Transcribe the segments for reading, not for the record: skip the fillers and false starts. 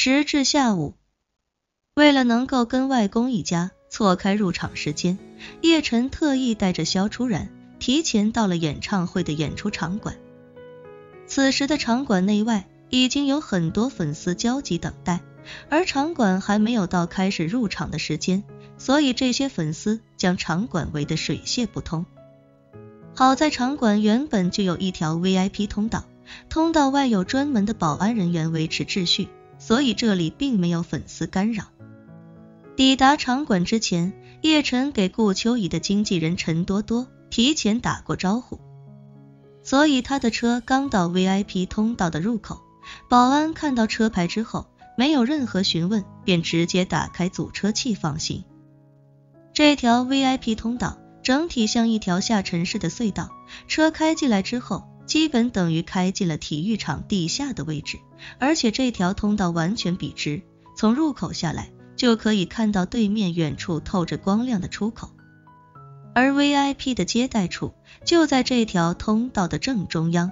时至下午，为了能够跟外公一家错开入场时间，叶晨特意带着萧初然提前到了演唱会的演出场馆。此时的场馆内外已经有很多粉丝焦急等待，而场馆还没有到开始入场的时间，所以这些粉丝将场馆围得水泄不通。好在场馆原本就有一条 VIP 通道，通道外有专门的保安人员维持秩序，所以这里并没有粉丝干扰。抵达场馆之前，叶晨给顾秋怡的经纪人陈多多提前打过招呼，所以他的车刚到 VIP 通道的入口，保安看到车牌之后没有任何询问，便直接打开阻车器放行。这条 VIP 通道整体像一条下沉式的隧道，车开进来之后基本等于开进了体育场地下的位置，而且这条通道完全笔直，从入口下来就可以看到对面远处透着光亮的出口，而 VIP 的接待处就在这条通道的正中央。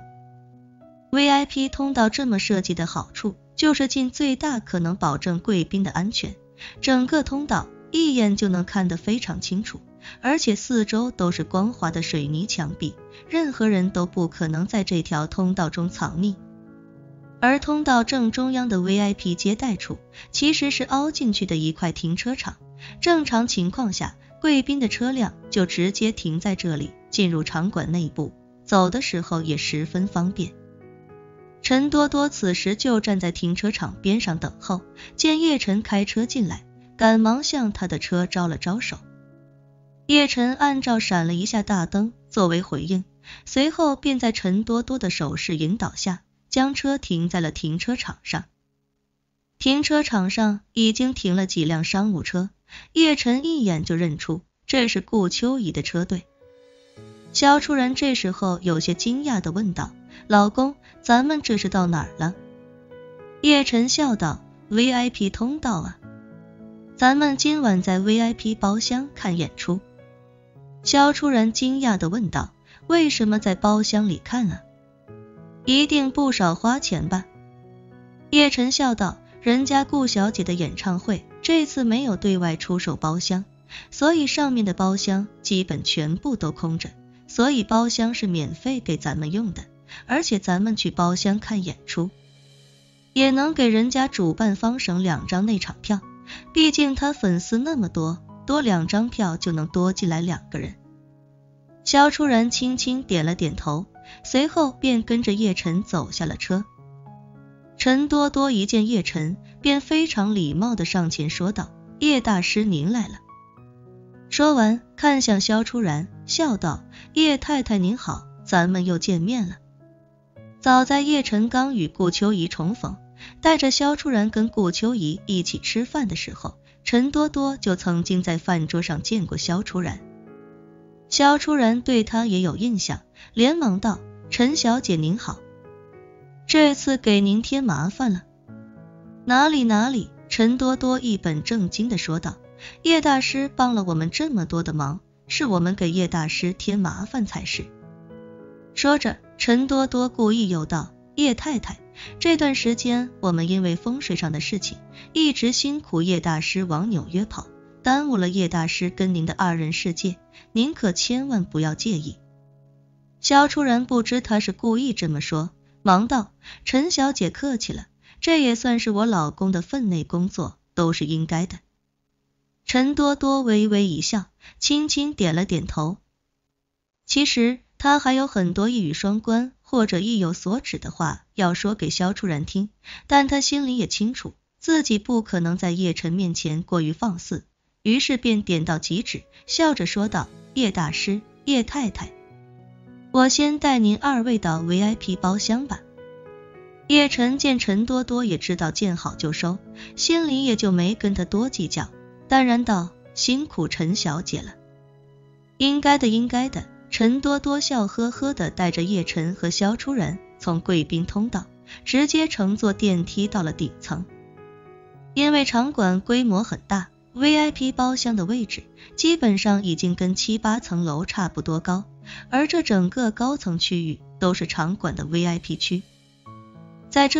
VIP 通道这么设计的好处就是尽最大可能保证贵宾的安全，整个通道一眼就能看得非常清楚，而且四周都是光滑的水泥墙壁，任何人都不可能在这条通道中藏匿。而通道正中央的 VIP 接待处其实是凹进去的一块停车场，正常情况下贵宾的车辆就直接停在这里，进入场馆内部，走的时候也十分方便。陈多多此时就站在停车场边上等候，见叶晨开车进来，赶忙向他的车招了招手。叶晨按照闪了一下大灯作为回应，随后便在陈多多的手势引导下将车停在了停车场上。停车场上已经停了几辆商务车，叶晨一眼就认出这是顾秋怡的车队。萧初然这时候有些惊讶地问道：老公，咱们这是到哪儿了？叶晨笑道：VIP 通道啊，咱们今晚在 VIP 包厢看演出。萧初然惊讶地问道：为什么在包厢里看啊？一定不少花钱吧？叶晨笑道：人家顾小姐的演唱会这次没有对外出售包厢，所以上面的包厢基本全部都空着，所以包厢是免费给咱们用的，而且咱们去包厢看演出也能给人家主办方省2张内场票，毕竟他粉丝那么多，多2张票就能多进来2个人。萧初然轻轻点了点头，随后便跟着叶晨走下了车。陈多多一见叶晨便非常礼貌地上前说道：叶大师您来了。说完看向萧初然笑道：叶太太您好，咱们又见面了。早在叶晨刚与顾秋怡重逢，带着萧初然跟顾秋怡一起吃饭的时候，陈多多就曾经在饭桌上见过萧初然。萧初然对他也有印象，连忙道：陈小姐您好，这次给您添麻烦了。哪里，陈多多一本正经地说道：叶大师帮了我们这么多的忙，是我们给叶大师添麻烦才是。说着陈多多故意又道：叶太太，这段时间我们因为风水上的事情一直辛苦叶大师往纽约跑，耽误了叶大师跟您的2人世界，您可千万不要介意。萧初然不知他是故意这么说，忙道：陈小姐客气了，这也算是我老公的分内工作，都是应该的。陈多多微微一笑，轻轻点了点头。其实他还有很多一语双关或者意有所指的话要说给萧初然听，但他心里也清楚自己不可能在叶晨面前过于放肆，于是便点到即止，笑着说道：叶大师，叶太太，我先带您2位到 VIP 包厢吧。叶晨见陈多多也知道见好就收，心里也就没跟他多计较，淡然道：辛苦陈小姐了。应该的，应该的。陈多多笑呵呵地带着叶晨和萧初然从贵宾通道直接乘坐电梯到了顶层。因为场馆规模很大， VIP 包厢的位置基本上已经跟7、8层楼差不多高，而这整个高层区域都是场馆的 VIP 区。在这里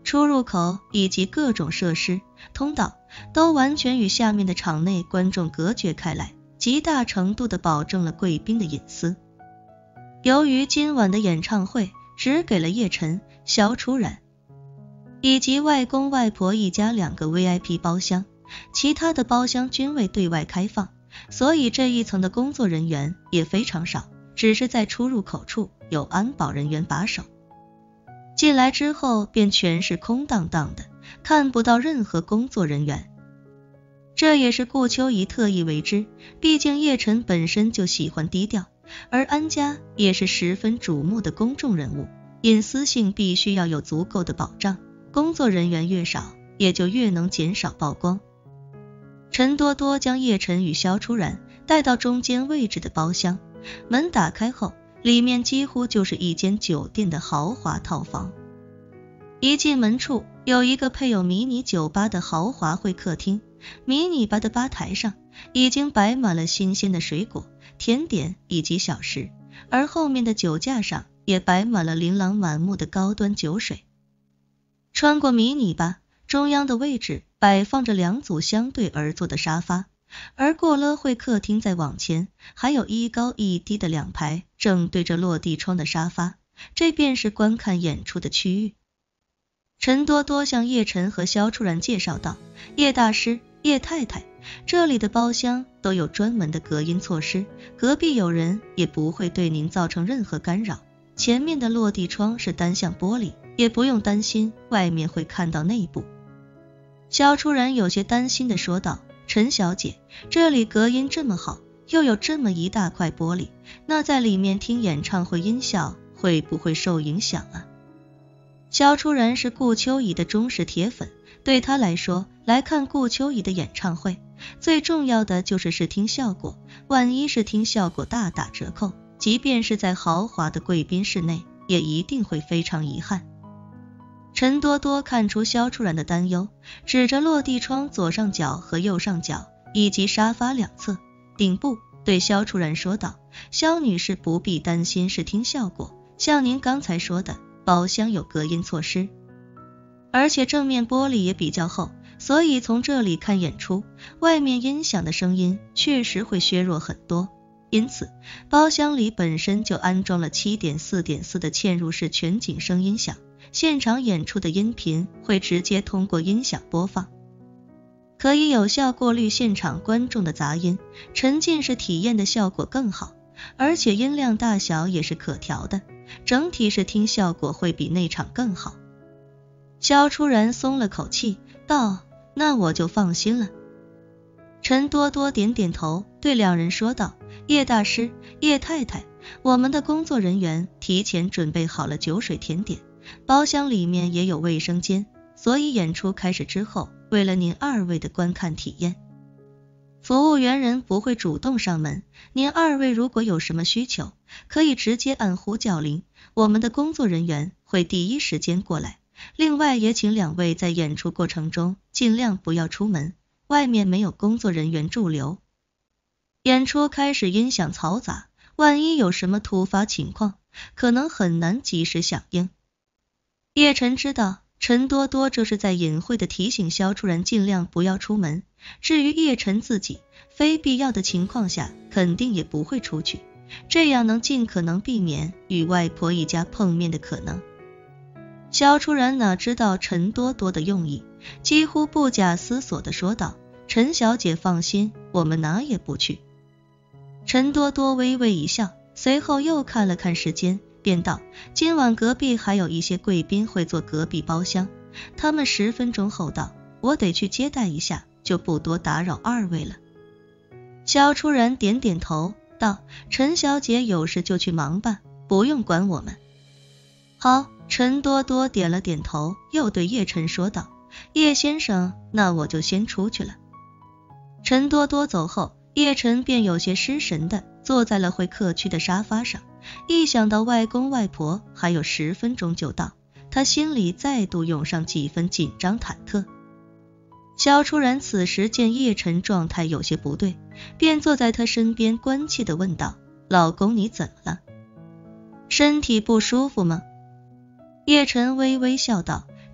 出入口以及各种设施、通道都完全与下面的场内观众隔绝开来，极大程度地保证了贵宾的隐私。由于今晚的演唱会只给了叶晨、萧楚然以及外公外婆一家2个 VIP 包厢，其他的包厢均未对外开放，所以这一层的工作人员也非常少，只是在出入口处有安保人员把守。进来之后便全是空荡荡的，看不到任何工作人员。这也是顾秋怡特意为之，毕竟叶晨本身就喜欢低调，而安家也是十分瞩目的公众人物，隐私性必须要有足够的保障，工作人员越少，也就越能减少曝光。陈多多将叶晨与萧楚然带到中间位置的包厢，门打开后，里面几乎就是一间酒店的豪华套房。一进门处有一个配有迷你酒吧的豪华会客厅，迷你吧的吧台上已经摆满了新鲜的水果、甜点以及小食，而后面的酒架上也摆满了琳琅满目的高端酒水。穿过迷你吧，中央的位置摆放着2组相对而坐的沙发，而过了会客厅再往前，还有一高一低的2排正对着落地窗的沙发，这便是观看演出的区域。陈多多向叶晨和萧楚然介绍道，叶大师、叶太太，这里的包厢都有专门的隔音措施，隔壁有人也不会对您造成任何干扰，前面的落地窗是单向玻璃，也不用担心外面会看到内部。萧楚然有些担心地说道，陈小姐，这里隔音这么好，又有这么一大块玻璃，那在里面听演唱会音效会不会受影响啊？萧楚然是顾秋怡的忠实铁粉，对他来说，来看顾秋怡的演唱会，最重要的就是视听效果，万一视听效果大打折扣，即便是在豪华的贵宾室内，也一定会非常遗憾。陈多多看出萧楚然的担忧，指着落地窗左上角和右上角以及沙发2侧、顶部，对萧楚然说道，萧女士不必担心视听效果，像您刚才说的，包厢有隔音措施，而且正面玻璃也比较厚，所以从这里看演出，外面音响的声音确实会削弱很多，因此包厢里本身就安装了 7.4.4 的嵌入式全景声音响，现场演出的音频会直接通过音响播放，可以有效过滤现场观众的杂音，沉浸式体验的效果更好，而且音量大小也是可调的，整体视听效果会比内场更好。萧楚然松了口气道，那我就放心了。陈多多点点头，对2人说道，叶大师、叶太太，我们的工作人员提前准备好了酒水甜点，包厢里面也有卫生间，所以演出开始之后，为了您2位的观看体验，服务员人不会主动上门，您2位如果有什么需求，可以直接按呼叫铃，我们的工作人员会第一时间过来。另外也请2位在演出过程中尽量不要出门，外面没有工作人员驻留。演出开始音响嘈杂，万一有什么突发情况，可能很难及时响应。叶晨知道陈多多这是在隐晦的提醒萧楚然尽量不要出门，至于叶晨自己，非必要的情况下肯定也不会出去，这样能尽可能避免与外婆一家碰面的可能。萧楚然哪知道陈多多的用意，几乎不假思索地说道，陈小姐放心，我们哪也不去。陈多多微微一笑，随后又看了看时间，便道，今晚隔壁还有一些贵宾会坐隔壁包厢，他们10分钟后到，我得去接待一下，就不多打扰2位了。萧楚然点点头道，陈小姐有事就去忙吧，不用管我们。好，陈多多点了点头，又对叶晨说道，叶先生，那我就先出去了。陈多多走后，叶晨便有些失神的坐在了会客区的沙发上，一想到外公外婆还有10分钟就到，他心里再度涌上几分紧张忐忑。萧楚然此时见叶晨状态有些不对，便坐在他身边关切地问道，老公你怎么了？身体不舒服吗？叶晨微微笑道，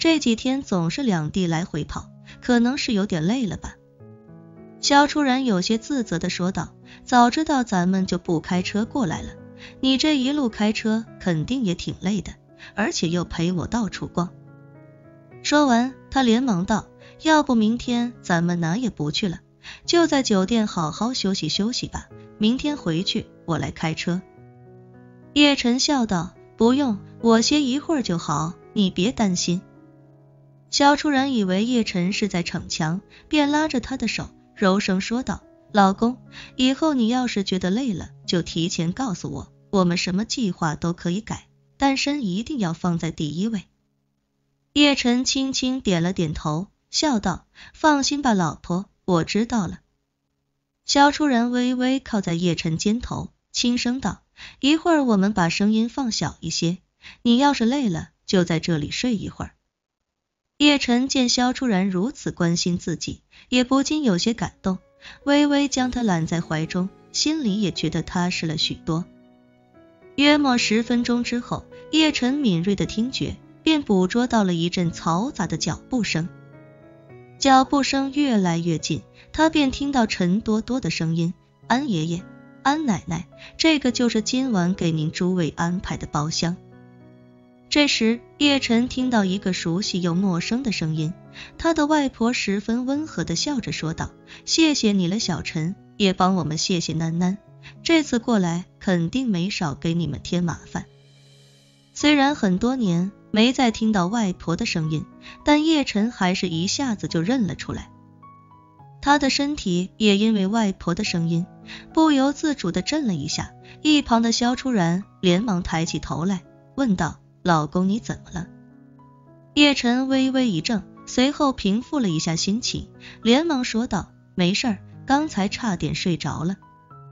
这几天总是两地来回跑，可能是有点累了吧。萧初然有些自责地说道，早知道咱们就不开车过来了，你这一路开车肯定也挺累的，而且又陪我到处逛。说完他连忙道，要不明天咱们哪也不去了，就在酒店好好休息休息吧，明天回去我来开车。叶晨笑道，不用，我歇一会儿就好，你别担心。萧初然以为叶晨是在逞强，便拉着他的手柔声说道，老公，以后你要是觉得累了就提前告诉我，我们什么计划都可以改，单身一定要放在第一位。叶晨轻轻点了点头，笑道，放心吧老婆，我知道了。萧初然微微靠在叶晨肩头，轻声道，一会儿我们把声音放小一些，你要是累了就在这里睡一会儿。叶晨见萧初然如此关心自己，也不禁有些感动，微微将他揽在怀中，心里也觉得踏实了许多。约莫10分钟之后，叶晨敏锐的听觉便捕捉到了一阵嘈杂的脚步声，脚步声越来越近，他便听到陈多多的声音，安爷爷，安奶奶，这个就是今晚给您诸位安排的包厢。这时叶晨听到一个熟悉又陌生的声音，他的外婆十分温和地笑着说道，谢谢你了小陈，也帮我们谢谢囡囡，这次过来肯定没少给你们添麻烦。虽然很多年没再听到外婆的声音，但叶晨还是一下子就认了出来。他的身体也因为外婆的声音不由自主地震了一下，一旁的萧初然连忙抬起头来问道，老公你怎么了？叶晨微微一怔，随后平复了一下心情，连忙说道，没事儿，刚才差点睡着了。